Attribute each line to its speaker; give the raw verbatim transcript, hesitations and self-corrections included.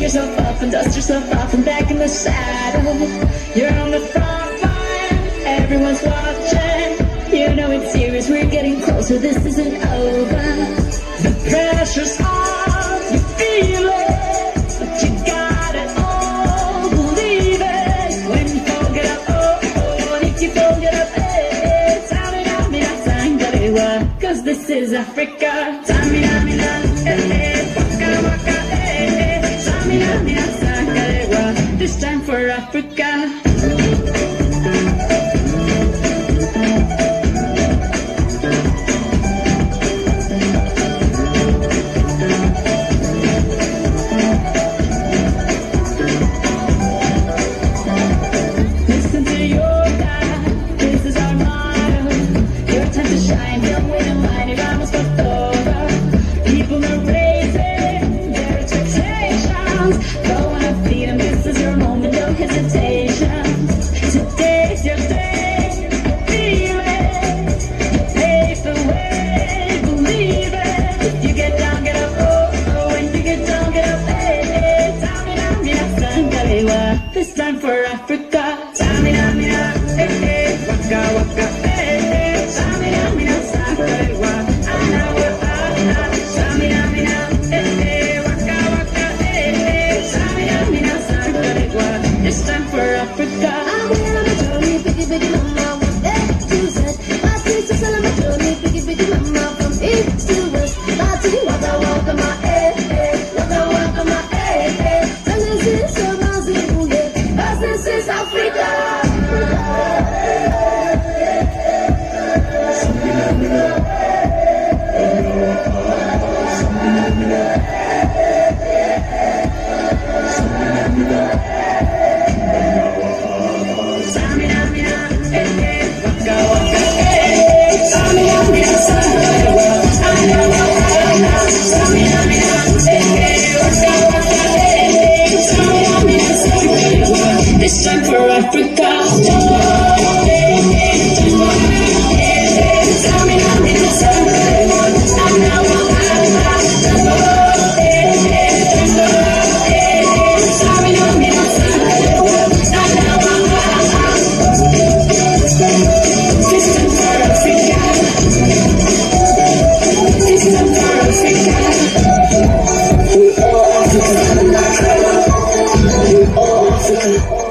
Speaker 1: yourself up and dust yourself off and back in the saddle. You're on the front line, everyone's watching. You know it's serious, we're getting closer, this isn't over. The pressure's on, you feel it, but you got it all, believe it. When you fold it up, oh, oh, and if you fold it up, eh, Tamina, mina, sangalewa, cause this is Africa. Tamina, mina, eh, eh, waka, waka, eh, eh, Tamina, mina, sangalewa, this time for Africa. This time for Africa. Tamina, mina, eh, eh, waka, waka, eh, eh, Tamina, mina, sangalewa, ana, wa, ah, ah, Tamina, mina, eh, eh, waka, waka, eh, eh, Tamina, mina, sangalewa, this time for Africa.
Speaker 2: I'm here on my journey, biggie, biggie, mama, from A to Z. My sister's on my journey, biggie, biggie, mama, from east to west. My city, waka, waka, my, eh, eh, waka, waka, my, eh, eh, and this is so this is Africa.
Speaker 1: This time for Africa. We're all Africa. We're all Africa.